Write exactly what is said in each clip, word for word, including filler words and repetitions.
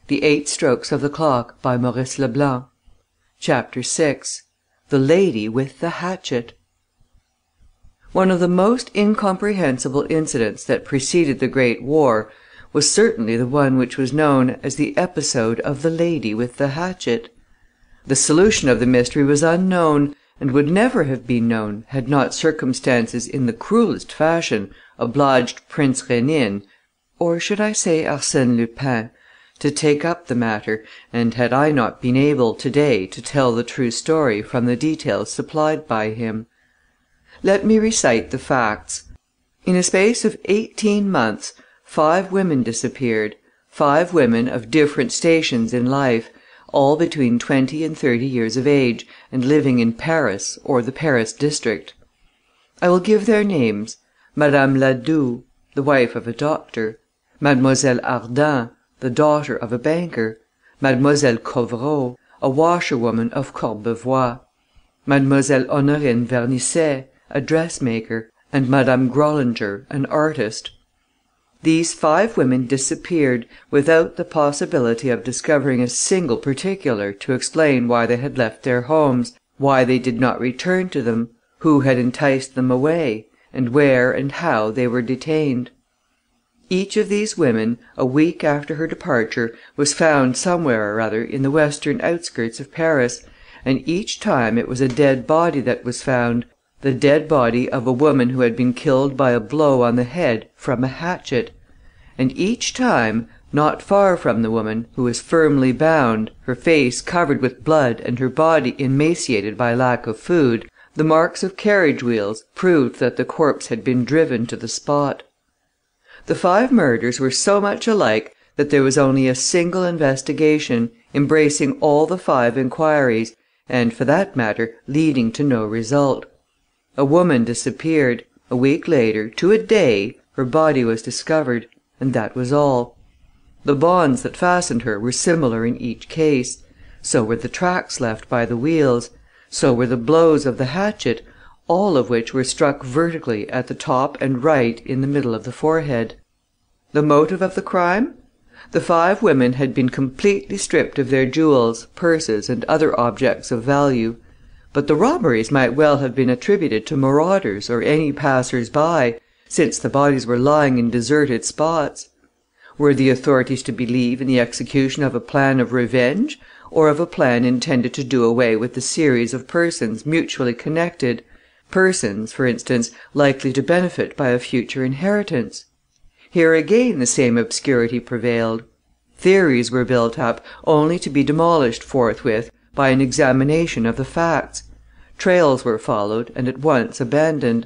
The Eight Strokes of the Clock by Maurice Leblanc. Chapter six. The Lady with the Hatchet. One of the most incomprehensible incidents that preceded the Great War was certainly the one which was known as the episode of the Lady with the Hatchet. The solution of the mystery was unknown, and would never have been known had not circumstances in the cruellest fashion obliged Prince Rénine, or should I say Arsène Lupin, to take up the matter, and had I not been able to-day to tell the true story from the details supplied by him. Let me recite the facts. In a space of eighteen months, five women disappeared, five women of different stations in life, all between twenty and thirty years of age, and living in Paris or the Paris district. I will give their names: Madame Ladoue, the wife of a doctor; Mademoiselle Ardent, the daughter of a banker; Mademoiselle Covereau, a washerwoman of Courbevoie; Mademoiselle Honorine Vernisset, a dressmaker; and Madame Grollinger, an artist. These five women disappeared, without the possibility of discovering a single particular to explain why they had left their homes, why they did not return to them, who had enticed them away, and where and how they were detained. Each of these women, a week after her departure, was found somewhere or other in the western outskirts of Paris, and each time it was a dead body that was found, the dead body of a woman who had been killed by a blow on the head from a hatchet. And each time, not far from the woman, who was firmly bound, her face covered with blood and her body emaciated by lack of food, the marks of carriage wheels proved that the corpse had been driven to the spot. The five murders were so much alike that there was only a single investigation, embracing all the five inquiries, and, for that matter, leading to no result. A woman disappeared. A week later, to a day, her body was discovered, and that was all. The bonds that fastened her were similar in each case. So were the tracks left by the wheels. So were the blows of the hatchet, all of which were struck vertically at the top and right in the middle of the forehead. The motive of the crime? The five women had been completely stripped of their jewels, purses, and other objects of value. But the robberies might well have been attributed to marauders or any passers-by, since the bodies were lying in deserted spots. Were the authorities to believe in the execution of a plan of revenge, or of a plan intended to do away with the series of persons mutually connected, persons, for instance, likely to benefit by a future inheritance? Here again the same obscurity prevailed. Theories were built up, only to be demolished forthwith by an examination of the facts. Trails were followed and at once abandoned.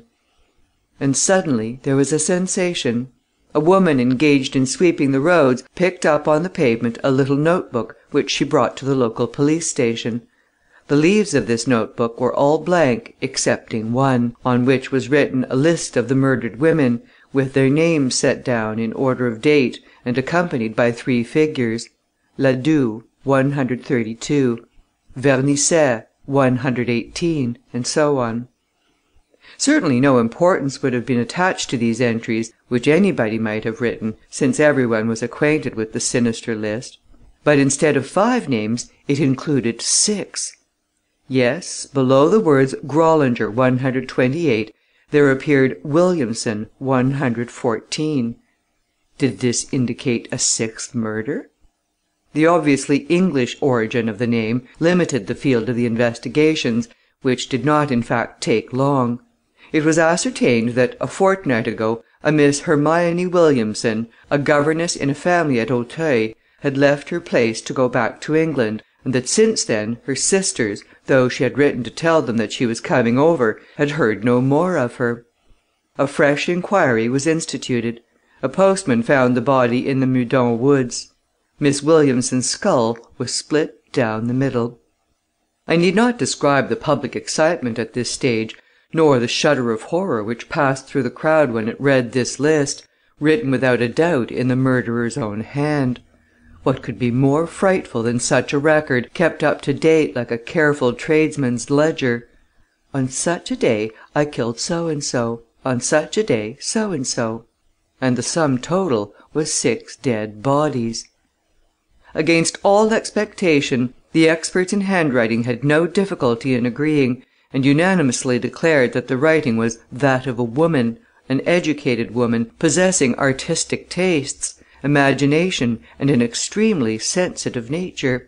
And suddenly there was a sensation. A woman engaged in sweeping the roads picked up on the pavement a little notebook which she brought to the local police station. The leaves of this notebook were all blank excepting one, on which was written a list of the murdered women, with their names set down in order of date and accompanied by three figures: Ladoue, one hundred thirty-two; Vernisset, one hundred eighteen, and so on. Certainly no importance would have been attached to these entries, which anybody might have written, since everyone was acquainted with the sinister list. But instead of five names, it included six. Yes, below the words Grollinger, one hundred twenty-eight, there appeared Williamson, one hundred fourteen. Did this indicate a sixth murder? The obviously English origin of the name limited the field of the investigations, which did not in fact take long. It was ascertained that, a fortnight ago, a Miss Hermione Williamson, a governess in a family at Auteuil, had left her place to go back to England, and that since then her sisters, though she had written to tell them that she was coming over, had heard no more of her. A fresh inquiry was instituted. A postman found the body in the Meudon woods. Miss Williamson's skull was split down the middle. I need not describe the public excitement at this stage, nor the shudder of horror which passed through the crowd when it read this list, written without a doubt in the murderer's own hand. What could be more frightful than such a record, kept up to date like a careful tradesman's ledger? On such a day I killed so-and-so, on such a day so-and-so. And the sum total was six dead bodies. Against all expectation, the experts in handwriting had no difficulty in agreeing, and unanimously declared that the writing was that of a woman, an educated woman, possessing artistic tastes, imagination, and an extremely sensitive nature.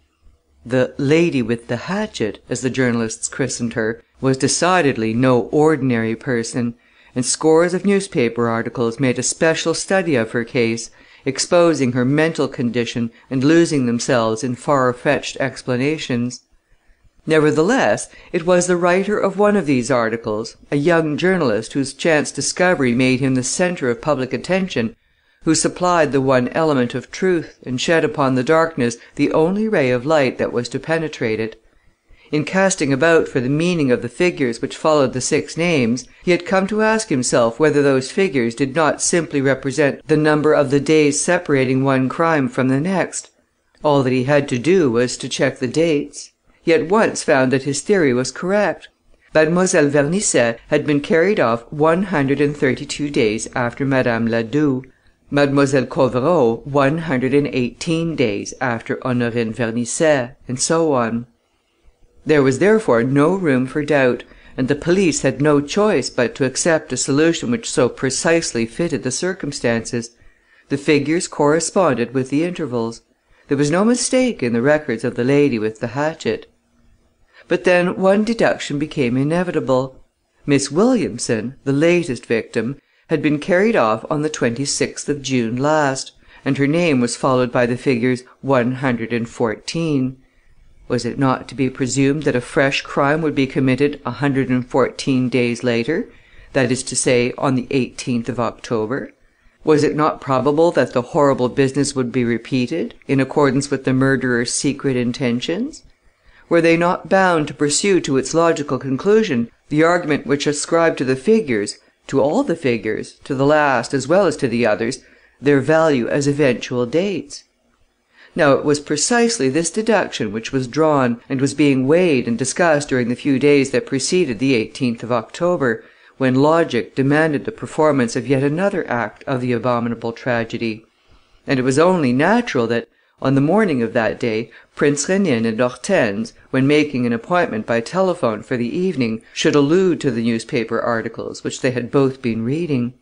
The "lady with the hatchet," as the journalists christened her, was decidedly no ordinary person, and scores of newspaper articles made a special study of her case, exposing her mental condition and losing themselves in far-fetched explanations. Nevertheless, it was the writer of one of these articles, a young journalist whose chance discovery made him the centre of public attention, who supplied the one element of truth and shed upon the darkness the only ray of light that was to penetrate it. In casting about for the meaning of the figures which followed the six names, he had come to ask himself whether those figures did not simply represent the number of the days separating one crime from the next. All that he had to do was to check the dates. He at once found that his theory was correct. Mademoiselle Vernisset had been carried off one hundred and thirty-two days after Madame Ladoue, Mademoiselle Covereau one hundred and eighteen days after Honorine Vernisset, and so on. There was therefore no room for doubt, and the police had no choice but to accept a solution which so precisely fitted the circumstances. The figures corresponded with the intervals. There was no mistake in the records of the lady with the hatchet. But then one deduction became inevitable. Miss Williamson, the latest victim, had been carried off on the twenty-sixth of June last, and her name was followed by the figures one hundred and fourteen. Was it not to be presumed that a fresh crime would be committed one hundred and fourteen days later, that is to say, on the eighteenth of October? Was it not probable that the horrible business would be repeated, in accordance with the murderer's secret intentions? Were they not bound to pursue to its logical conclusion the argument which ascribed to the figures, to all the figures, to the last as well as to the others, their value as eventual dates? Now it was precisely this deduction which was drawn, and was being weighed and discussed during the few days that preceded the eighteenth of October, when logic demanded the performance of yet another act of the abominable tragedy. And it was only natural that, on the morning of that day, Prince Rénine and Hortense, when making an appointment by telephone for the evening, should allude to the newspaper articles which they had both been reading.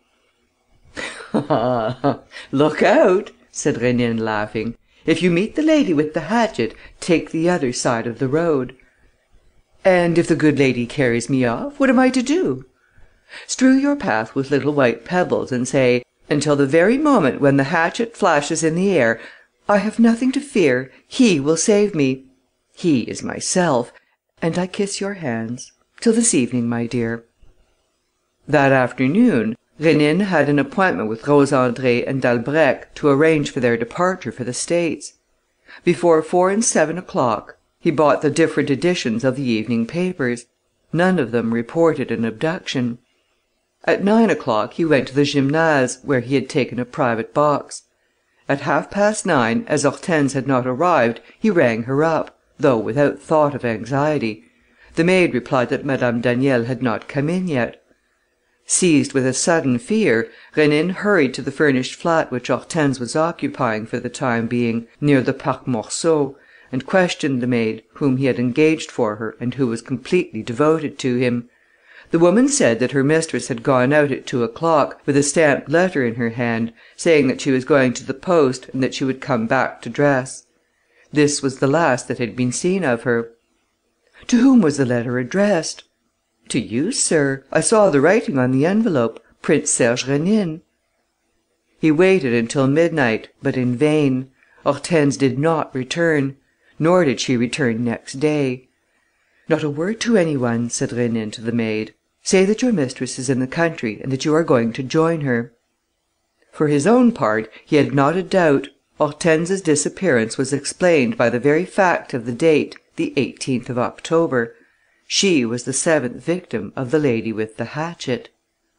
"Look out," said Rénine, laughing. "If you meet the lady with the hatchet, take the other side of the road." "And if the good lady carries me off, what am I to do?" "Strew your path with little white pebbles and say, until the very moment when the hatchet flashes in the air, 'I have nothing to fear. He will save me. He is myself. And I kiss your hands. Till this evening, my dear.'" That afternoon, Rénine had an appointment with Rose André and Dalbrèque to arrange for their departure for the States. Before four and seven o'clock, he bought the different editions of the evening papers. None of them reported an abduction. At nine o'clock he went to the Gymnase, where he had taken a private box. At half past nine, as Hortense had not arrived, he rang her up, though without thought of anxiety. The maid replied that Madame Daniel had not come in yet. Seized with a sudden fear, Rénine hurried to the furnished flat which Hortense was occupying for the time being, near the Parc Monceau, and questioned the maid, whom he had engaged for her and who was completely devoted to him. The woman said that her mistress had gone out at two o'clock, with a stamped letter in her hand, saying that she was going to the post and that she would come back to dress. This was the last that had been seen of her. "To whom was the letter addressed?" "To you, sir. I saw the writing on the envelope, Prince Serge Rénine." He waited until midnight, but in vain. Hortense did not return, nor did she return next day. "Not a word to any one," said Rénine to the maid. "Say that your mistress is in the country and that you are going to join her." For his own part, he had not a doubt. Hortense's disappearance was explained by the very fact of the date, the eighteenth of October. She was the seventh victim of the lady with the hatchet.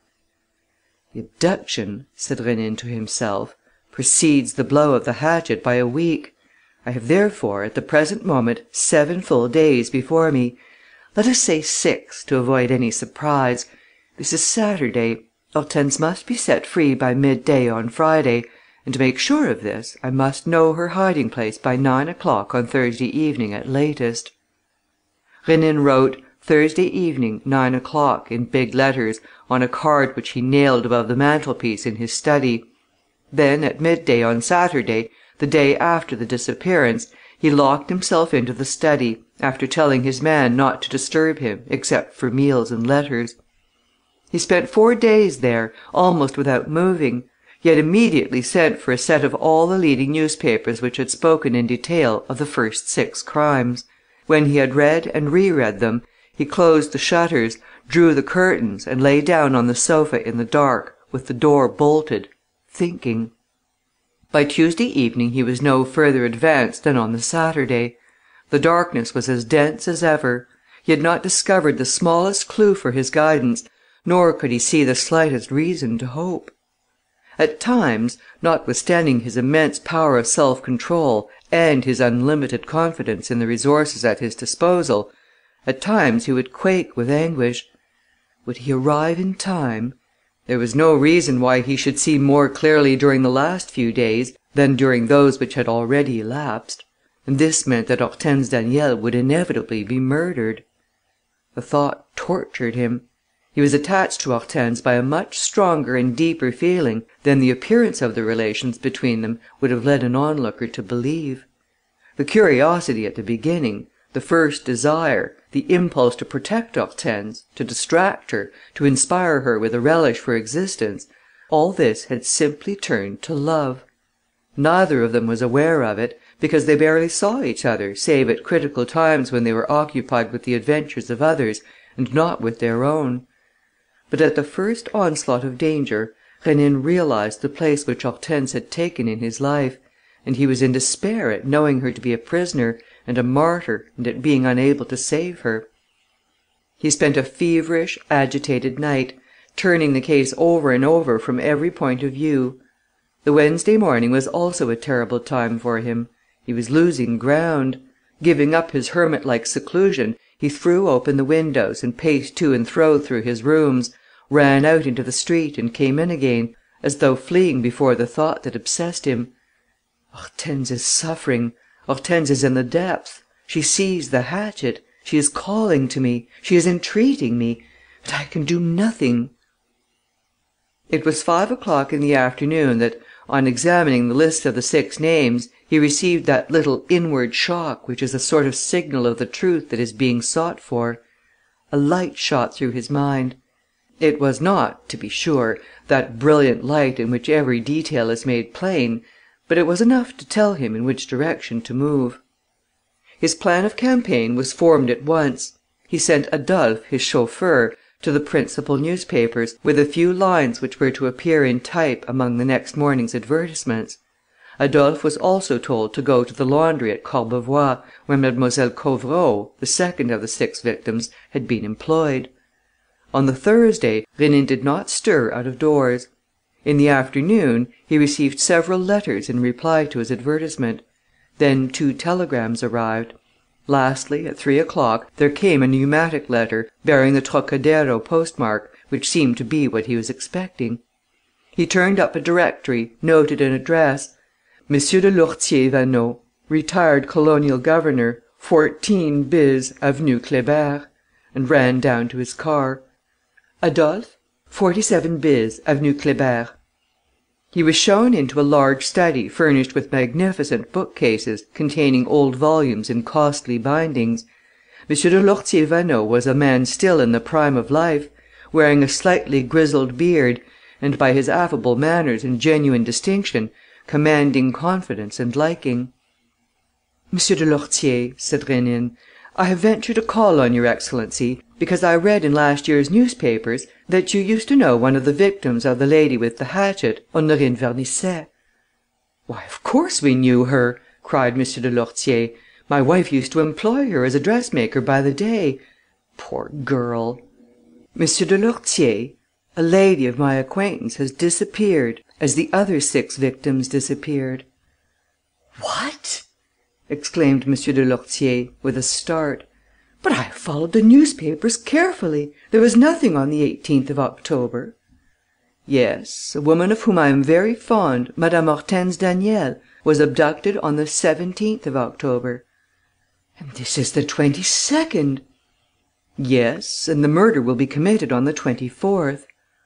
"The abduction," said Rénine to himself, "precedes the blow of the hatchet by a week. I have therefore, at the present moment, seven full days before me. Let us say six, to avoid any surprise. This is Saturday. Hortense must be set free by midday on Friday, and to make sure of this, I must know her hiding place by nine o'clock on Thursday evening at latest. Rénine wrote Thursday evening, nine o'clock, in big letters, on a card which he nailed above the mantelpiece in his study. Then, at midday on Saturday, the day after the disappearance, he locked himself into the study, after telling his man not to disturb him, except for meals and letters. He spent four days there, almost without moving. He had immediately sent for a set of all the leading newspapers which had spoken in detail of the first six crimes. When he had read and re-read them, he closed the shutters, drew the curtains, and lay down on the sofa in the dark, with the door bolted, thinking. By Tuesday evening he was no further advanced than on the Saturday. The darkness was as dense as ever. He had not discovered the smallest clue for his guidance, nor could he see the slightest reason to hope. At times, notwithstanding his immense power of self-control and his unlimited confidence in the resources at his disposal, at times he would quake with anguish. Would he arrive in time? There was no reason why he should see more clearly during the last few days than during those which had already elapsed, and this meant that Hortense Daniel would inevitably be murdered. The thought tortured him. He was attached to Hortense by a much stronger and deeper feeling than the appearance of the relations between them would have led an onlooker to believe. The curiosity at the beginning, the first desire, the impulse to protect Hortense, to distract her, to inspire her with a relish for existence, all this had simply turned to love. Neither of them was aware of it, because they barely saw each other save at critical times when they were occupied with the adventures of others and not with their own. But at the first onslaught of danger, Rénine realized the place which Hortense had taken in his life, and he was in despair at knowing her to be a prisoner and a martyr and at being unable to save her. He spent a feverish, agitated night, turning the case over and over from every point of view. The Wednesday morning was also a terrible time for him. He was losing ground. Giving up his hermit-like seclusion, he threw open the windows and paced to and fro through his rooms, ran out into the street and came in again, as though fleeing before the thought that obsessed him. Hortense is suffering. Hortense is in the depths. She sees the hatchet. She is calling to me. She is entreating me. But I can do nothing. It was five o'clock in the afternoon that, on examining the list of the six names, he received that little inward shock which is a sort of signal of the truth that is being sought for. A light shot through his mind. It was not, to be sure, that brilliant light in which every detail is made plain, but it was enough to tell him in which direction to move. His plan of campaign was formed at once. He sent Adolphe, his chauffeur, to the principal newspapers, with a few lines which were to appear in type among the next morning's advertisements. Adolphe was also told to go to the laundry at Courbevoie, where Mademoiselle Couvreau, the second of the six victims, had been employed. On the Thursday, Rénine did not stir out of doors. In the afternoon, he received several letters in reply to his advertisement. Then two telegrams arrived. Lastly, at three o'clock, there came a pneumatic letter, bearing the Trocadero postmark, which seemed to be what he was expecting. He turned up a directory, noted an address: Monsieur de Lourtier Vaneau, retired colonial governor, fourteen bis, Avenue Kléber, and ran down to his car. Adolphe, forty-seven bis, Avenue Kléber. He was shown into a large study furnished with magnificent bookcases containing old volumes in costly bindings. Monsieur de Lourtier Vaneau was a man still in the prime of life, wearing a slightly grizzled beard, and by his affable manners and genuine distinction, commanding confidence and liking. Monsieur de Lourtier, said Rénine, I have ventured to call on Your Excellency because I read in last year's newspapers that you used to know one of the victims of the lady with the hatchet, Honorine Vernisset. Why, of course we knew her, cried Monsieur de Lourtier. My wife used to employ her as a dressmaker by the day. Poor girl. Monsieur de Lourtier, a lady of my acquaintance has disappeared, as the other six victims disappeared. What? Exclaimed Monsieur de Lourtier, with a start. But I followed the newspapers carefully. There was nothing on the eighteenth of October. Yes, a woman of whom I am very fond, Madame Hortense Daniel, was abducted on the seventeenth of October." "And this is the twenty-second." "Yes, and the murder will be committed on the twenty-fourth."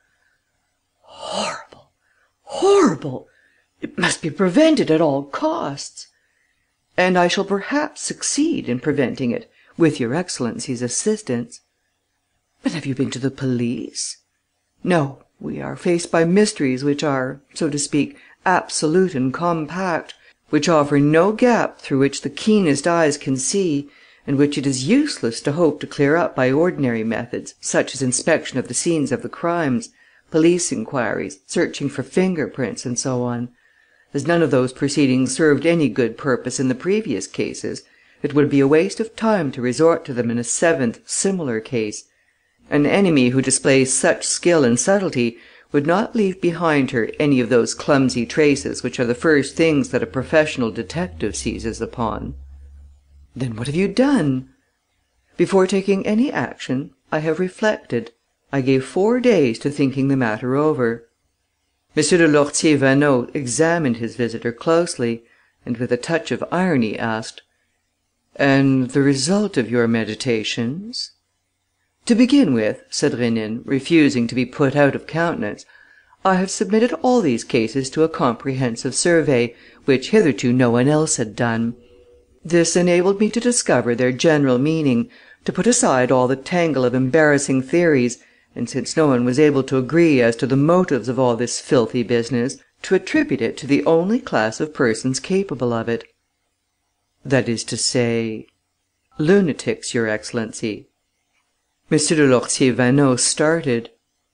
"Horrible! Horrible! It must be prevented at all costs." "And I shall perhaps succeed in preventing it, with your Excellency's assistance." "But have you been to the police?" "No. We are faced by mysteries which are, so to speak, absolute and compact, which offer no gap through which the keenest eyes can see, and which it is useless to hope to clear up by ordinary methods, such as inspection of the scenes of the crimes, police inquiries, searching for finger prints, and so on. As none of those proceedings served any good purpose in the previous cases, it would be a waste of time to resort to them in a seventh similar case. An enemy who displays such skill and subtlety would not leave behind her any of those clumsy traces which are the first things that a professional detective seizes upon." "Then what have you done?" "Before taking any action, I have reflected. I gave four days to thinking the matter over." Monsieur de Lourtier-Vaneau examined his visitor closely, and with a touch of irony asked: "And the result of your meditations?" "To begin with," said Rénine, refusing to be put out of countenance, "I have submitted all these cases to a comprehensive survey, which hitherto no one else had done. This enabled me to discover their general meaning, to put aside all the tangle of embarrassing theories, and since no one was able to agree as to the motives of all this filthy business, to attribute it to the only class of persons capable of it." "That is to say?" "Lunatics, Your Excellency." Monsieur de Lourtier-Vaneau started.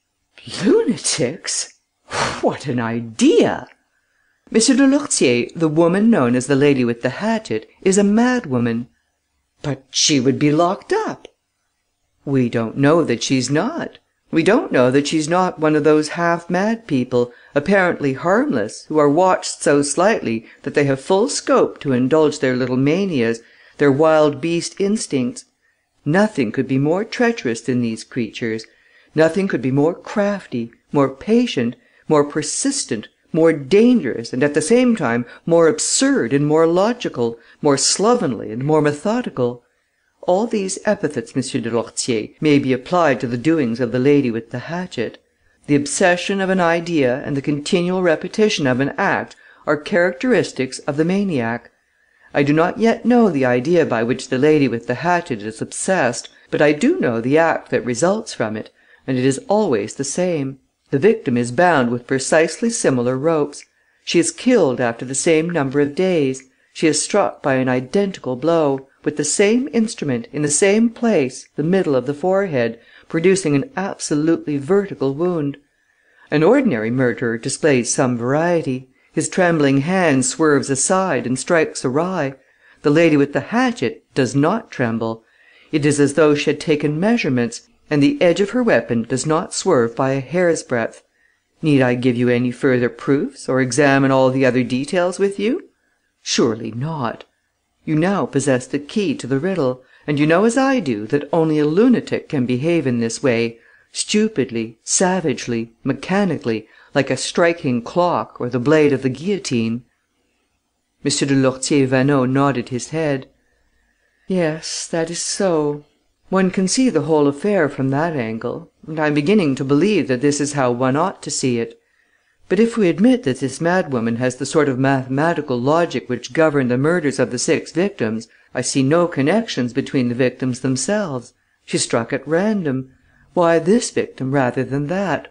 "Lunatics? What an idea! Monsieur de Lourtier, the woman known as the lady with the hatchet is a madwoman." "But she would be locked up." "We don't know that she's not. We don't know that she's not one of those half-mad people, apparently harmless, who are watched so slightly that they have full scope to indulge their little manias, their wild beast instincts. Nothing could be more treacherous than these creatures. Nothing could be more crafty, more patient, more persistent, more dangerous and, at the same time, more absurd and more logical, more slovenly and more methodical. All these epithets, Monsieur de Lourtier, may be applied to the doings of the lady with the hatchet. The obsession of an idea and the continual repetition of an act are characteristics of the maniac. I do not yet know the idea by which the lady with the hatchet is obsessed, but I do know the act that results from it, and it is always the same. The victim is bound with precisely similar ropes. She is killed after the same number of days. She is struck by an identical blow, with the same instrument, in the same place, the middle of the forehead, producing an absolutely vertical wound. An ordinary murderer displays some variety. His trembling hand swerves aside and strikes awry. The lady with the hatchet does not tremble. It is as though she had taken measurements, and the edge of her weapon does not swerve by a hair's breadth. Need I give you any further proofs, or examine all the other details with you? Surely not. You now possess the key to the riddle, and you know as I do that only a lunatic can behave in this way, stupidly, savagely, mechanically, like a striking clock or the blade of the guillotine." Monsieur de Lourtier-Vaneau nodded his head. "Yes, that is so. One can see the whole affair from that angle, and I'm beginning to believe that this is how one ought to see it. But if we admit that this madwoman has the sort of mathematical logic which governed the murders of the six victims, I see no connections between the victims themselves. She struck at random. Why this victim rather than that?"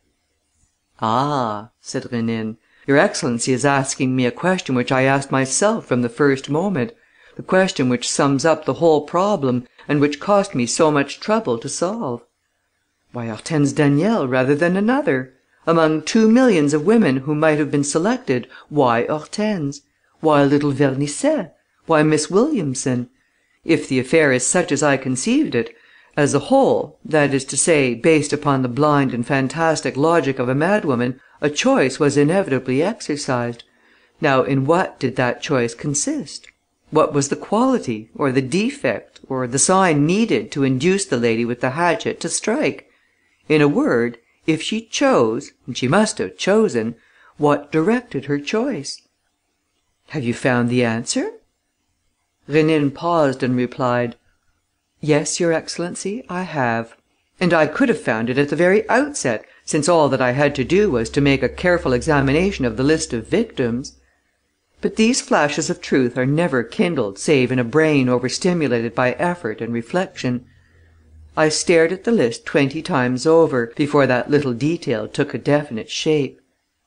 "Ah," said Rénine, "Your Excellency is asking me a question which I asked myself from the first moment, the question which sums up the whole problem and which cost me so much trouble to solve. Why Hortense Daniel rather than another? Among two millions of women who might have been selected, why Hortense? Why little Vernisset? Why Miss Williamson? If the affair is such as I conceived it, as a whole, that is to say, based upon the blind and fantastic logic of a madwoman, a choice was inevitably exercised. Now, in what did that choice consist? What was the quality, or the defect, or the sign needed to induce the lady with the hatchet to strike? In a word, if she chose, and she must have chosen, what directed her choice? Have you found the answer?" Rénine paused and replied: "Yes, Your Excellency, I have. And I could have found it at the very outset, since all that I had to do was to make a careful examination of the list of victims. But these flashes of truth are never kindled save in a brain overstimulated by effort and reflection. I stared at the list twenty times over, before that little detail took a definite shape."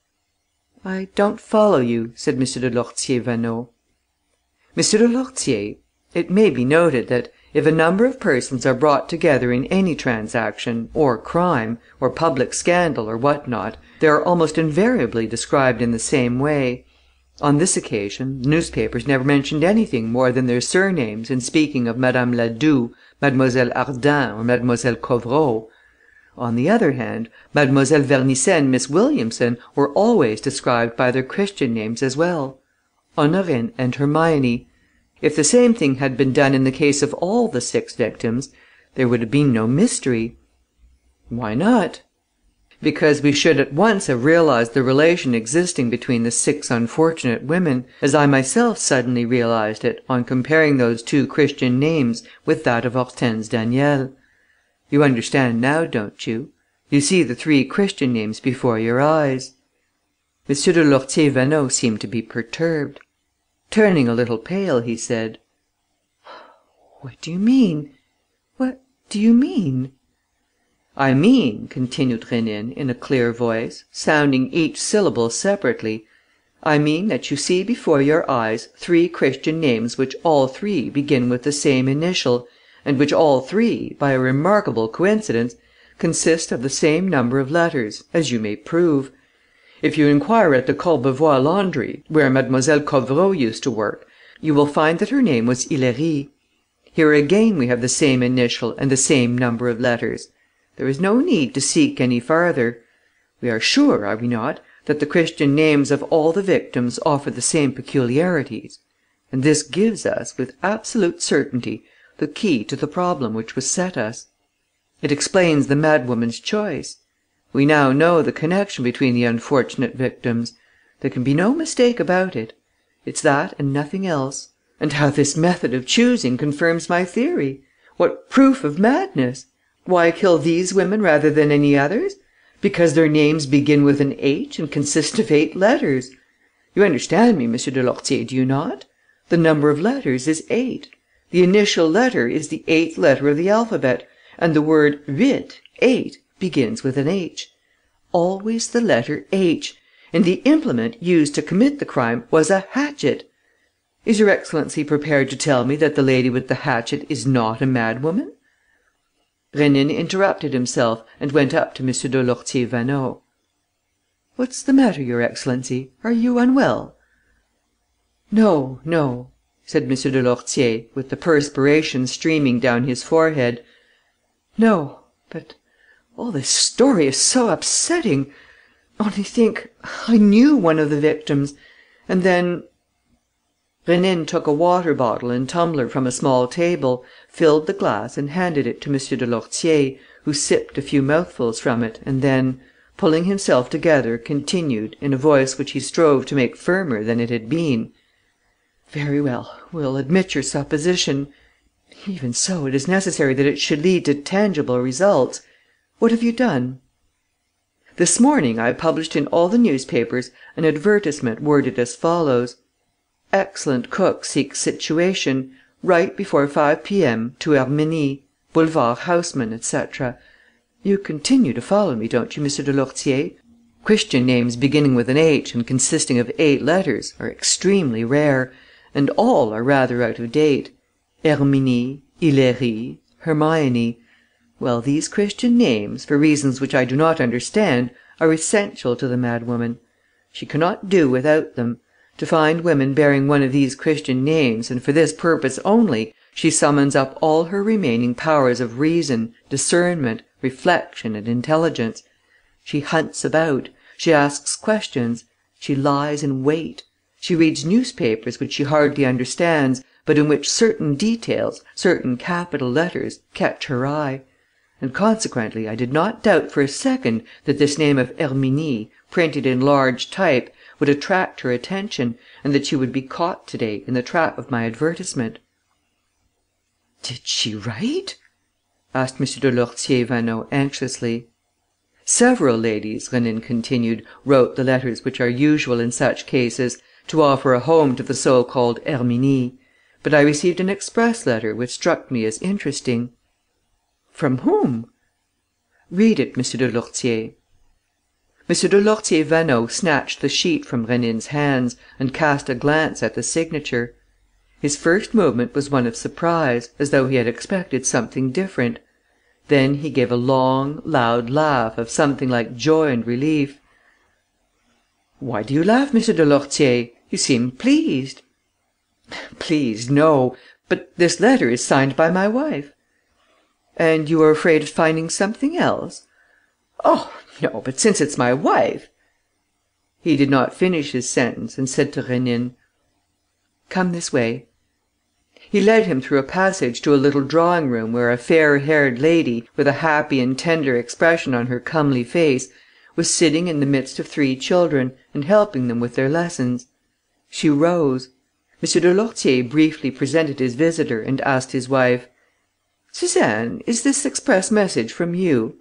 "I don't follow you," said M. de Lourtier-Vaneau. "Monsieur de Lourtier, it may be noted that if a number of persons are brought together in any transaction, or crime, or public scandal, or what not, they are almost invariably described in the same way. On this occasion, the newspapers never mentioned anything more than their surnames in speaking of Madame Ladoue, Mademoiselle Ardin, or Mademoiselle Covereau. On the other hand, Mademoiselle Vernisset and Miss Williamson were always described by their Christian names as well: Honorine and Hermione. If the same thing had been done in the case of all the six victims, there would have been no mystery." "Why not?" "Because we should at once have realized the relation existing between the six unfortunate women, as I myself suddenly realized it on comparing those two Christian names with that of Hortense Daniel. You understand now, don't you? You see the three Christian names before your eyes." M. de Lourtier-Vaneau seemed to be perturbed. Turning a little pale, he said: "What do you mean? What do you mean?" "I mean," continued Rénine, in a clear voice, sounding each syllable separately, "I mean that you see before your eyes three Christian names which all three begin with the same initial, and which all three, by a remarkable coincidence, consist of the same number of letters, as you may prove. If you inquire at the Courbevoie laundry, where Mademoiselle Covereau used to work, you will find that her name was Hilary. Here again we have the same initial and the same number of letters. There is no need to seek any farther. We are sure, are we not, that the Christian names of all the victims offer the same peculiarities? And this gives us, with absolute certainty, the key to the problem which was set us. It explains the madwoman's choice. We now know the connection between the unfortunate victims. There can be no mistake about it. It's that and nothing else. And how this method of choosing confirms my theory! What proof of madness! Why kill these women rather than any others? Because their names begin with an H and consist of eight letters. You understand me, M. de Lourtier, do you not? The number of letters is eight. The initial letter is the eighth letter of the alphabet, and the word huit, eight, begins with an H. Always the letter H, and the implement used to commit the crime was a hatchet. Is Your Excellency prepared to tell me that the lady with the hatchet is not a madwoman?" Rénine interrupted himself and went up to M. de Lourtier-Vaneau. "What's the matter, Your Excellency? Are you unwell?" "No, no," said M. de Lourtier, with the perspiration streaming down his forehead. "No, but all this story is so upsetting. Only think, I knew one of the victims. And then..." Rénine took a water bottle and tumbler from a small table, filled the glass and handed it to M. de Lourtier, who sipped a few mouthfuls from it and then, pulling himself together, continued, in a voice which he strove to make firmer than it had been: "Very well, we'll admit your supposition. Even so, it is necessary that it should lead to tangible results. What have you done?" "This morning I published in all the newspapers an advertisement worded as follows: 'Excellent cook seeks situation. Write before five p.m. to Herminie, Boulevard Haussmann, et cetera' You continue to follow me, don't you, M. de Lourtier? Christian names beginning with an H and consisting of eight letters are extremely rare, and all are rather out of date. Herminie, Hilary, Hermione. Well, these Christian names, for reasons which I do not understand, are essential to the madwoman. She cannot do without them. To find women bearing one of these Christian names, and for this purpose only, she summons up all her remaining powers of reason, discernment, reflection and intelligence. She hunts about, she asks questions, she lies in wait, she reads newspapers which she hardly understands, but in which certain details, certain capital letters, catch her eye. and consequently I did not doubt for a second that this name of Herminie, printed in large type, would attract her attention, and that she would be caught to day in the trap of my advertisement." "Did she write?" asked M. de Lourtier Vaneau anxiously. "Several ladies," Rénine continued, "wrote the letters which are usual in such cases, to offer a home to the so-called Herminie. But I received an express letter which struck me as interesting." "From whom?" "Read it, M. de Lourtier." M. de Lourtier Vaneau snatched the sheet from Rénine's hands and cast a glance at the signature. His first movement was one of surprise, as though he had expected something different. Then he gave a long, loud laugh of something like joy and relief. "Why do you laugh, M. de Lourtier? You seem pleased." "Pleased, no. But this letter is signed by my wife." "And you are afraid of finding something else?" "Oh, no, but since it's my wife." He did not finish his sentence and said to Rénine: "Come this way." He led him through a passage to a little drawing room where a fair-haired lady, with a happy and tender expression on her comely face, was sitting in the midst of three children and helping them with their lessons. She rose. M. de Lourtier briefly presented his visitor and asked his wife: "Suzanne, is this express message from you?"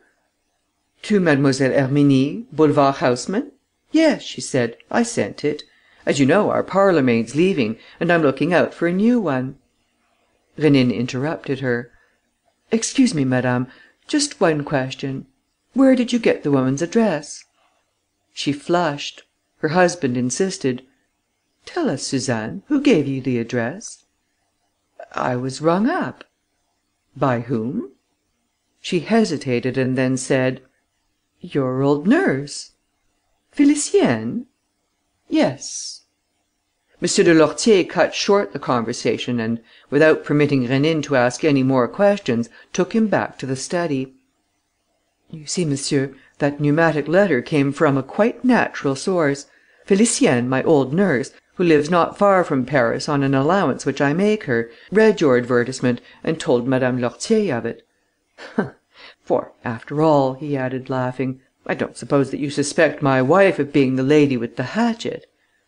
"To Mademoiselle Herminie, Boulevard Haussmann? Yes," she said, "I sent it. As you know, our parlour maid's leaving and I'm looking out for a new one." Rénine interrupted her: "Excuse me, madame, just one question. Where did you get the woman's address?" She flushed. Her husband insisted: "Tell us, Suzanne, who gave you the address?" "I was rung up." "By whom?" She hesitated and then said: "Your old nurse." "Félicienne?" "Yes." M. de Lourtier cut short the conversation and, without permitting Rénine to ask any more questions, took him back to the study. "You see, monsieur, that pneumatic letter came from a quite natural source. Félicienne, my old nurse, who lives not far from Paris on an allowance which I make her, read your advertisement and told Madame Lourtier of it. For, after all," he added, laughing, "I don't suppose that you suspect my wife of being the lady with the hatchet?"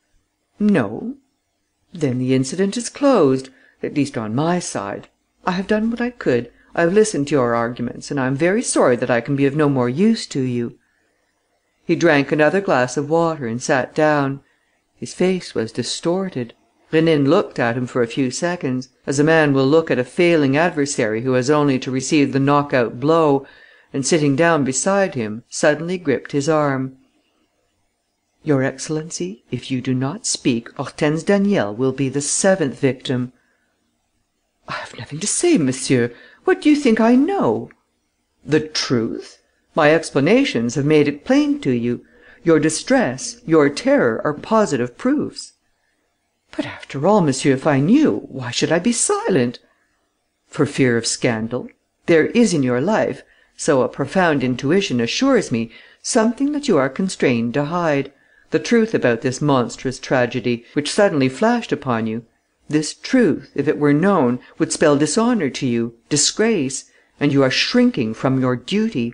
"No." "Then the incident is closed, at least on my side. I have done what I could. I have listened to your arguments and I am very sorry that I can be of no more use to you." He drank another glass of water and sat down. His face was distorted. Rénine looked at him for a few seconds, as a man will look at a failing adversary who has only to receive the knock-out blow, and sitting down beside him, suddenly gripped his arm. "Your Excellency, if you do not speak, Hortense Daniel will be the seventh victim." "I have nothing to say, monsieur. What do you think I know?" "The truth? My explanations have made it plain to you. Your distress, your terror are positive proofs." "But after all, monsieur, if I knew, why should I be silent?" "For fear of scandal. There is in your life, so a profound intuition assures me, something that you are constrained to hide. The truth about this monstrous tragedy, which suddenly flashed upon you. This truth, if it were known, would spell dishonour to you, disgrace, and you are shrinking from your duty."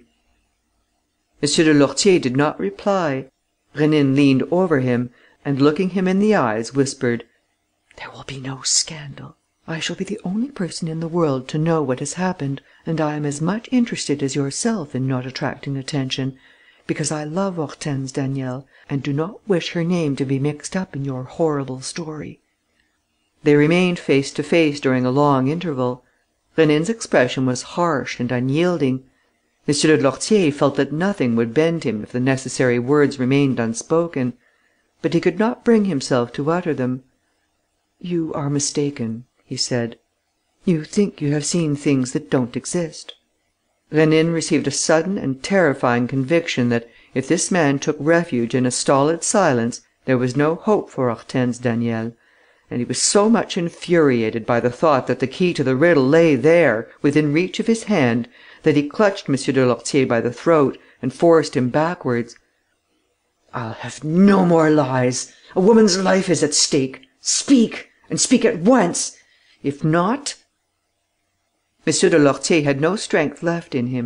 M. de Lourtier did not reply. Rénine leaned over him and, looking him in the eyes, whispered: "There will be no scandal. I shall be the only person in the world to know what has happened, and I am as much interested as yourself in not attracting attention, because I love Hortense Daniel and do not wish her name to be mixed up in your horrible story." They remained face to face during a long interval. Rénine's expression was harsh and unyielding. M. de Lourtier felt that nothing would bend him if the necessary words remained unspoken. But he could not bring himself to utter them. "You are mistaken," he said. "You think you have seen things that don't exist." Rénine received a sudden and terrifying conviction that, if this man took refuge in a stolid silence, there was no hope for Hortense Daniel. And he was so much infuriated by the thought that the key to the riddle lay there, within reach of his hand, that he clutched M. de Lourtier by the throat and forced him backwards. "I'll have no more lies. A woman's life is at stake. Speak, and speak at once. If not..." M. de Lourtier had no strength left in him.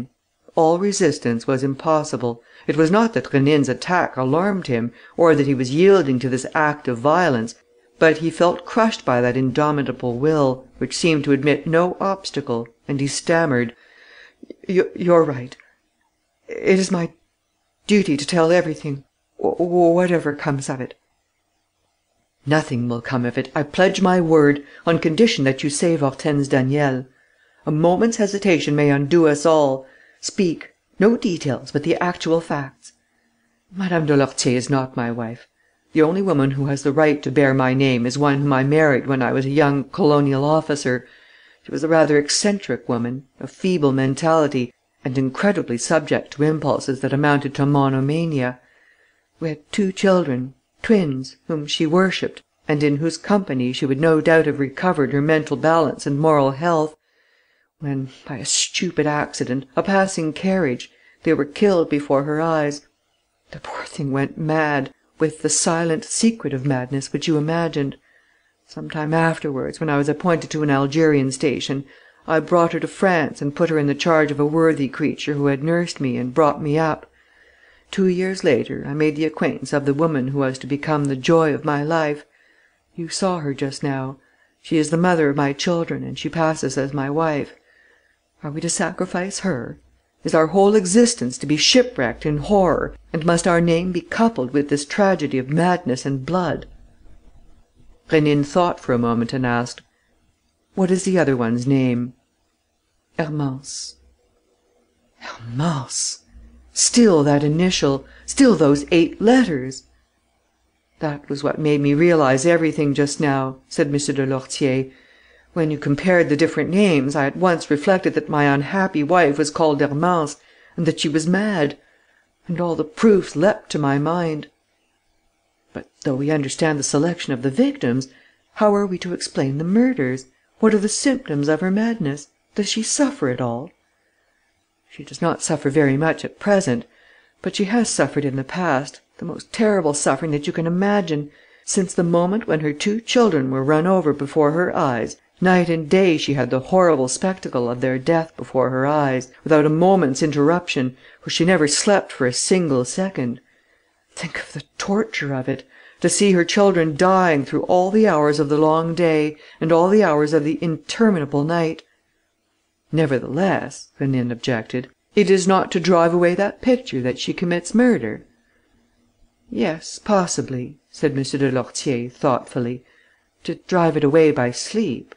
All resistance was impossible. It was not that Rénine's attack alarmed him, or that he was yielding to this act of violence, but he felt crushed by that indomitable will, which seemed to admit no obstacle, and he stammered: "You're right. It is my duty to tell everything, whatever comes of it." "Nothing will come of it, I pledge my word, on condition that you save Hortense Daniel. A moment's hesitation may undo us all. Speak. No details, but the actual facts." "Madame de Lourtier is not my wife. The only woman who has the right to bear my name is one whom I married when I was a young colonial officer. She was a rather eccentric woman, of feeble mentality, and incredibly subject to impulses that amounted to monomania. We had two children, twins, whom she worshipped, and in whose company she would no doubt have recovered her mental balance and moral health, when, by a stupid accident, a passing carriage, they were killed before her eyes. The poor thing went mad, with the silent, secretive madness which you imagined. Some time afterwards, when I was appointed to an Algerian station, I brought her to France and put her in the charge of a worthy creature who had nursed me and brought me up. Two years later, I made the acquaintance of the woman who was to become the joy of my life. You saw her just now. She is the mother of my children, and she passes as my wife. Are we to sacrifice her? Is our whole existence to be shipwrecked in horror, and must our name be coupled with this tragedy of madness and blood?" Rénine thought for a moment and asked: "What is the other one's name?" "Hermance." Hermance! Still that initial, still those eight letters! "That was what made me realize everything just now," said M. de Lourtier. "When you compared the different names, I at once reflected that my unhappy wife was called Hermance and that she was mad. And all the proofs leapt to my mind. But, though we understand the selection of the victims, how are we to explain the murders? What are the symptoms of her madness? Does she suffer at all?" "She does not suffer very much at present. But she has suffered in the past, the most terrible suffering that you can imagine, since the moment when her two children were run over before her eyes. Night and day she had the horrible spectacle of their death before her eyes, without a moment's interruption, for she never slept for a single second. Think of the torture of it, to see her children dying through all the hours of the long day and all the hours of the interminable night." "Nevertheless," Rénine objected, "it is not to drive away that picture that she commits murder?" "Yes, possibly," said M. de Lourtier, thoughtfully, "to drive it away by sleep."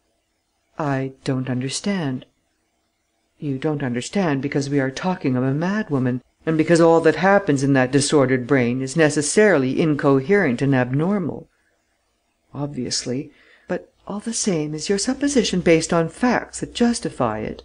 "I don't understand." "You don't understand because we are talking of a madwoman, and because all that happens in that disordered brain is necessarily incoherent and abnormal." "Obviously. But, all the same, is your supposition based on facts that justify it?"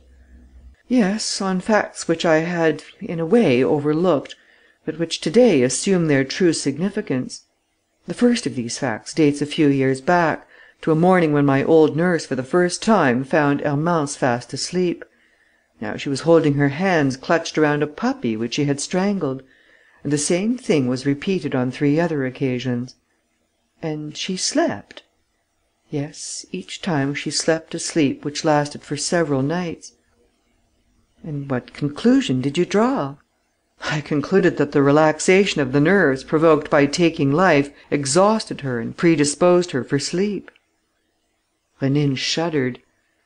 "Yes, on facts which I had, in a way, overlooked, but which today assume their true significance. The first of these facts dates a few years back, to a morning when my old nurse for the first time found Hermance fast asleep. Now she was holding her hands clutched around a puppy which she had strangled. And the same thing was repeated on three other occasions." "And she slept?" "Yes, each time she slept a sleep which lasted for several nights." "And what conclusion did you draw?" "I concluded that the relaxation of the nerves provoked by taking life exhausted her and predisposed her for sleep." Rénine shuddered.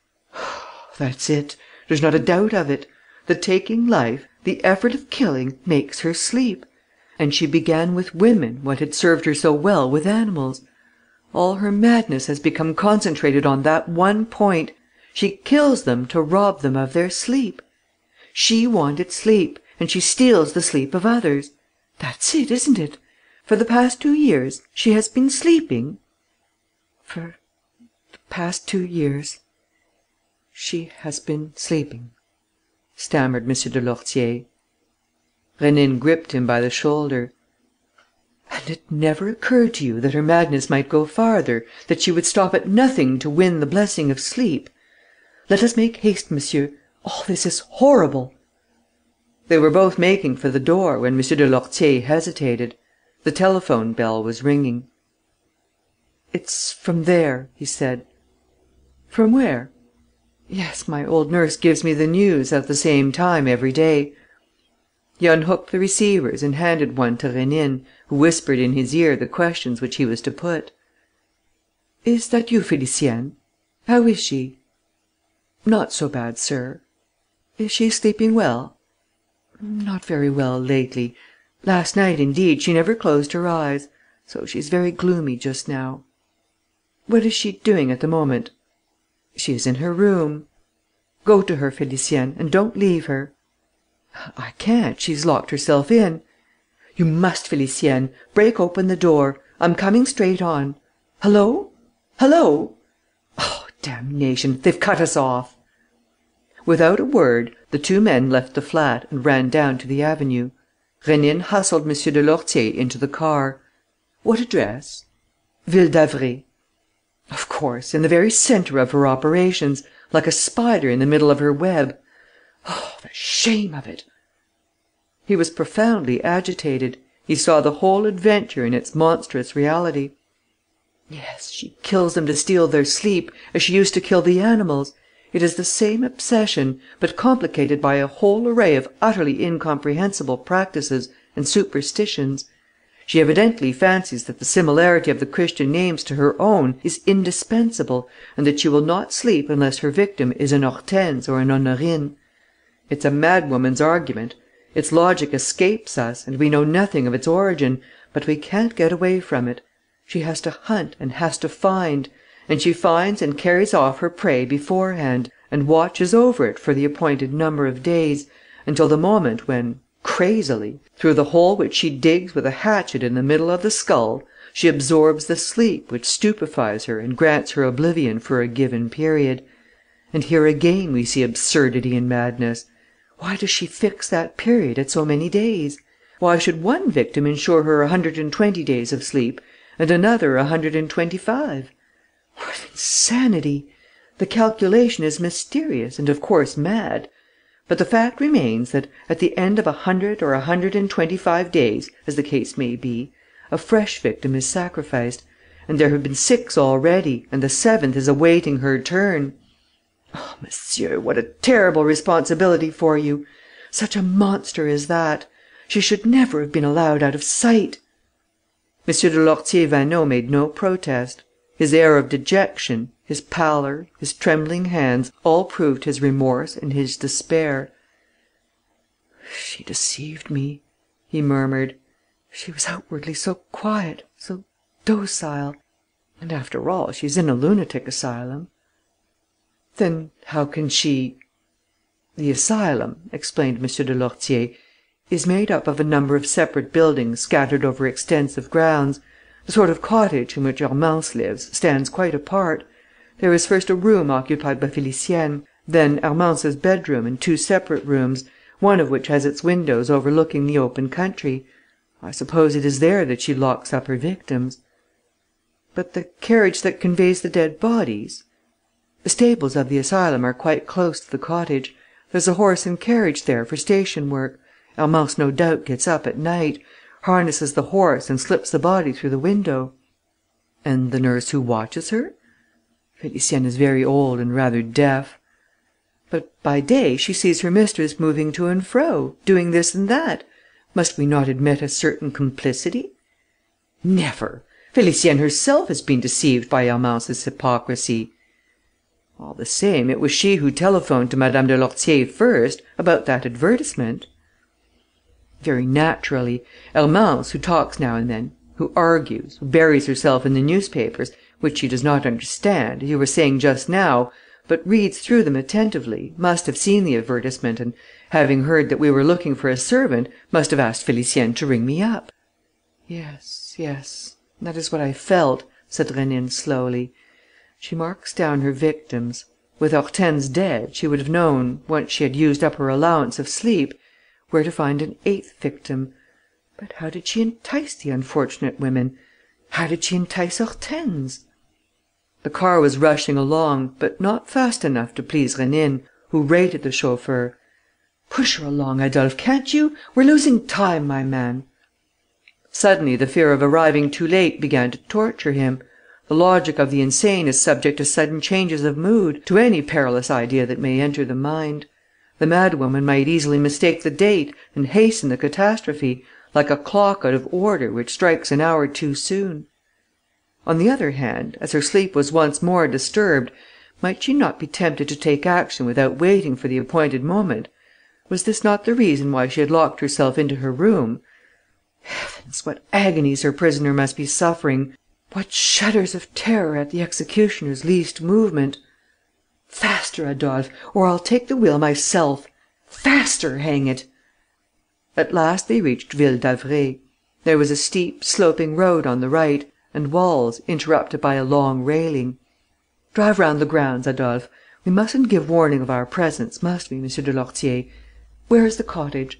"That's it. There's not a doubt of it. The taking life, the effort of killing, makes her sleep. And she began with women what had served her so well with animals. All her madness has become concentrated on that one point. She kills them to rob them of their sleep. She wanted sleep, and she steals the sleep of others. That's it, isn't it? For the past two years, she has been sleeping?" "For the past two years, she has been sleeping," stammered M. de Lourtier. Rénine gripped him by the shoulder. "And it never occurred to you that her madness might go farther, that she would stop at nothing to win the blessing of sleep? Let us make haste, monsieur. All this is horrible." They were both making for the door when M. de Lourtier hesitated. The telephone bell was ringing. "It's from there," he said. "From where?" Yes, my old nurse gives me the news at the same time every day." He unhooked the receivers and handed one to Rénine, who whispered in his ear the questions which he was to put. "Is that you, Félicienne? How is she?" "Not so bad, sir." "Is she sleeping well?" "Not very well lately. Last night, indeed, she never closed her eyes. So she's very gloomy just now." "What is she doing at the moment?" "She is in her room." "Go to her, Félicienne, and don't leave her." "I can't. She's locked herself in." "You must, Félicienne. Break open the door. I'm coming straight on. Hullo? Hullo? Oh, damnation! They've cut us off." Without a word, the two men left the flat and ran down to the avenue. Rénine hustled M. de Lourtier into the car. "What address?" "Ville d'Avray." "Of course, in the very centre of her operations, like a spider in the middle of her web. Oh, the shame of it!" He was profoundly agitated. He saw the whole adventure in its monstrous reality. "Yes, she kills them to steal their sleep, as she used to kill the animals. It is the same obsession, but complicated by a whole array of utterly incomprehensible practices and superstitions. She evidently fancies that the similarity of the Christian names to her own is indispensable and that she will not sleep unless her victim is an Hortense or an Honorine. It's a madwoman's argument. Its logic escapes us and we know nothing of its origin, but we can't get away from it. She has to hunt and has to find, and she finds and carries off her prey beforehand and watches over it for the appointed number of days, until the moment when, crazily, through the hole which she digs with a hatchet in the middle of the skull, she absorbs the sleep which stupefies her and grants her oblivion for a given period. And here again we see absurdity and madness. Why does she fix that period at so many days? Why should one victim ensure her a hundred and twenty days of sleep and another a hundred and twenty-five? What insanity! The calculation is mysterious and of course mad. But the fact remains that, at the end of a hundred or a hundred and twenty-five days, as the case may be, a fresh victim is sacrificed, and there have been six already, and the seventh is awaiting her turn. Oh, monsieur, what a terrible responsibility for you! Such a monster as that! She should never have been allowed out of sight." M. de Lourtier-Vaneau made no protest. His air of dejection, his pallor, his trembling hands, all proved his remorse and his despair. "She deceived me," he murmured. "She was outwardly so quiet, so docile. And after all, she's in a lunatic asylum." "Then how can she...." "The asylum," explained M. de Lourtier, "is made up of a number of separate buildings scattered over extensive grounds. The sort of cottage in which Hermance lives stands quite apart. There is first a room occupied by Félicienne, then Hermance's bedroom and two separate rooms, one of which has its windows overlooking the open country. I suppose it is there that she locks up her victims." "But the carriage that conveys the dead bodies?" "The stables of the asylum are quite close to the cottage. There's a horse and carriage there for station work. Hermance no doubt gets up at night, harnesses the horse and slips the body through the window." "And the nurse who watches her?" "Félicienne is very old and rather deaf." "But by day she sees her mistress moving to and fro, doing this and that. Must we not admit a certain complicity?" "Never! Félicienne herself has been deceived by Hermance's hypocrisy." "All the same, it was she who telephoned to Madame de Lourtier first, about that advertisement." "Very naturally. Hermance, who talks now and then, who argues, who buries herself in the newspapers, which she does not understand, as you were saying just now, but reads through them attentively, must have seen the advertisement and, having heard that we were looking for a servant, must have asked Félicienne to ring me up." "Yes, yes, that is what I felt," said Rénine slowly. "She marks down her victims. With Hortense dead, she would have known, once she had used up her allowance of sleep, where to find an eighth victim. But how did she entice the unfortunate women? How did she entice Hortense?" The car was rushing along, but not fast enough to please Rénine, who rated the chauffeur. "Push her along, Adolphe, can't you? We're losing time, my man." Suddenly the fear of arriving too late began to torture him. The logic of the insane is subject to sudden changes of mood, to any perilous idea that may enter the mind. The madwoman might easily mistake the date and hasten the catastrophe, like a clock out of order which strikes an hour too soon. On the other hand, as her sleep was once more disturbed, might she not be tempted to take action without waiting for the appointed moment? Was this not the reason why she had locked herself into her room? Heavens, what agonies her prisoner must be suffering! What shudders of terror at the executioner's least movement! Faster, Adolphe, or I'll take the wheel myself! Faster, hang it! At last they reached Ville d'Avray. There was a steep, sloping road on the right, and walls, interrupted by a long railing. Drive round the grounds, Adolphe. We mustn't give warning of our presence, must we, M. de Lourtier? Where is the cottage?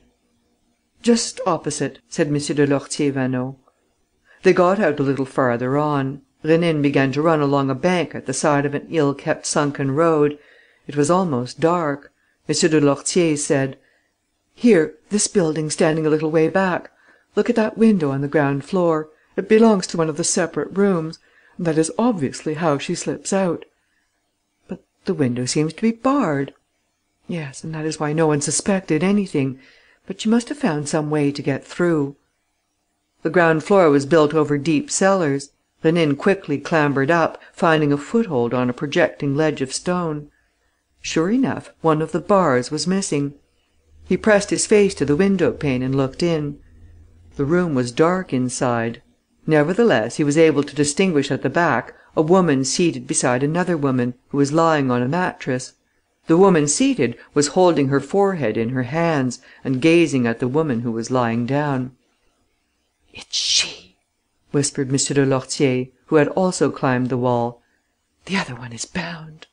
Just opposite, said M. de Lourtier-Vaneau. They got out a little farther on. Rénine began to run along a bank at the side of an ill-kept sunken road. It was almost dark. M. de Lourtier said: "Here, this building standing a little way back. Look at that window on the ground floor. It belongs to one of the separate rooms. And that is obviously how she slips out." "But the window seems to be barred." "Yes, and that is why no one suspected anything. But she must have found some way to get through." The ground floor was built over deep cellars. Rénine quickly clambered up, finding a foothold on a projecting ledge of stone. Sure enough, one of the bars was missing. He pressed his face to the window pane and looked in. The room was dark inside. Nevertheless, he was able to distinguish at the back a woman seated beside another woman, who was lying on a mattress. The woman seated was holding her forehead in her hands and gazing at the woman who was lying down. "It's she," whispered M. de Lourtier, who had also climbed the wall. "The other one is bound."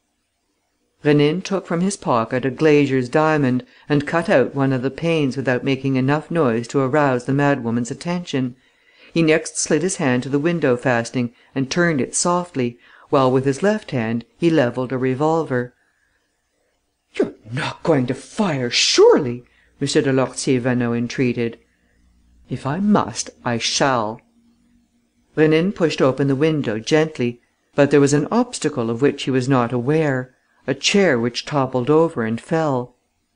Rénine took from his pocket a glazier's diamond and cut out one of the panes without making enough noise to arouse the madwoman's attention. He next slid his hand to the window fastening and turned it softly, while with his left hand he levelled a revolver. "You're not going to fire, surely?" M. de Lourtier-Vaneau entreated. "If I must, I shall." Rénine pushed open the window gently, but there was an obstacle of which he was not aware, a chair which toppled over and fell.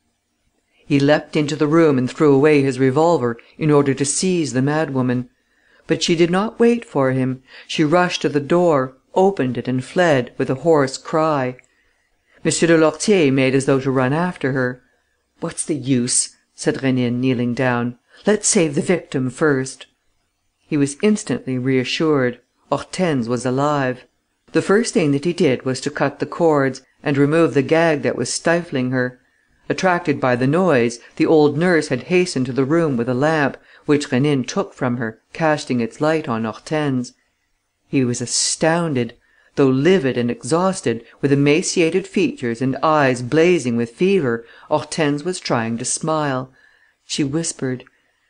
He leapt into the room and threw away his revolver in order to seize the madwoman. But she did not wait for him. She rushed to the door, opened it and fled, with a hoarse cry. M. de Lourtier made as though to run after her. "What's the use?" said Rénine, kneeling down. "Let's save the victim first." He was instantly reassured. Hortense was alive. The first thing that he did was to cut the cords and remove the gag that was stifling her. Attracted by the noise, the old nurse had hastened to the room with a lamp, which Rénine took from her, casting its light on Hortense. He was astounded. Though livid and exhausted, with emaciated features and eyes blazing with fever, Hortense was trying to smile. She whispered: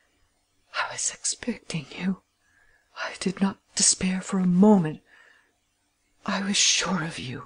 "I was expecting you. I did not despair for a moment. I was sure of you."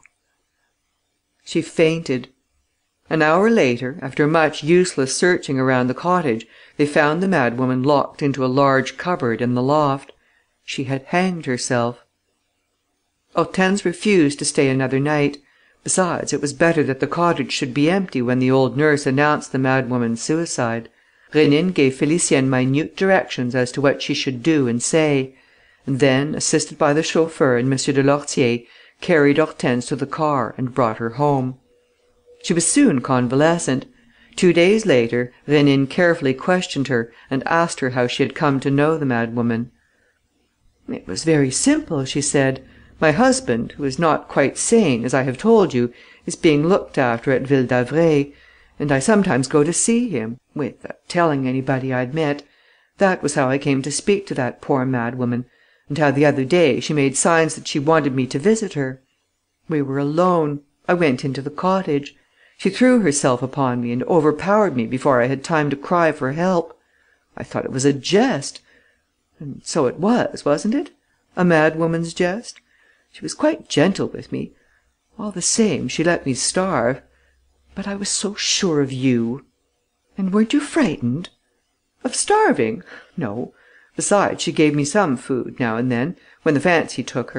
She fainted. An hour later, after much useless searching around the cottage, they found the madwoman locked into a large cupboard in the loft. She had hanged herself. Hortense refused to stay another night. Besides, it was better that the cottage should be empty when the old nurse announced the madwoman's suicide. Rénine gave Félicienne minute directions as to what she should do and say, and then, assisted by the chauffeur and M. de Lourtier, carried Hortense to the car and brought her home. She was soon convalescent. Two days later, Rénine carefully questioned her and asked her how she had come to know the madwoman. "It was very simple," she said. "My husband, who is not quite sane, as I have told you, is being looked after at Ville d'Avray, and I sometimes go to see him, without telling anybody, I admit. That was how I came to speak to that poor madwoman, and how the other day she made signs that she wanted me to visit her. We were alone. I went into the cottage. She threw herself upon me and overpowered me before I had time to cry for help. I thought it was a jest. And so it was, wasn't it? A madwoman's jest? She was quite gentle with me. All the same, she let me starve. But I was so sure of you." "And weren't you frightened?" "Of starving? No. Besides, she gave me some food, now and then, when the fancy took her.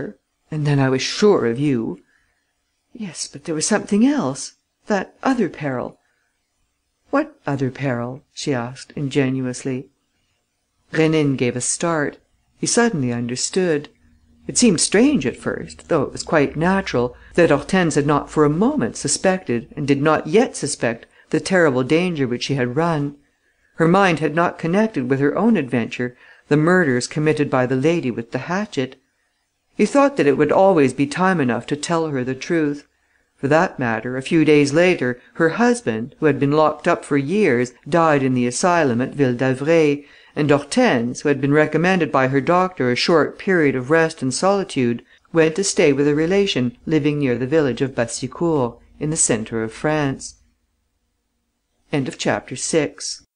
And then I was sure of you." "Yes, but there was something else: that other peril." "What other peril?" she asked, ingenuously. Rénine gave a start. He suddenly understood. It seemed strange at first, though it was quite natural, that Hortense had not for a moment suspected and did not yet suspect the terrible danger which she had run. Her mind had not connected with her own adventure the murders committed by the lady with the hatchet. He thought that it would always be time enough to tell her the truth. For that matter, a few days later, her husband, who had been locked up for years, died in the asylum at Ville d'Avray, and Hortense, who had been recommended by her doctor a short period of rest and solitude, went to stay with a relation living near the village of Bassicourt, in the centre of France. End of chapter six.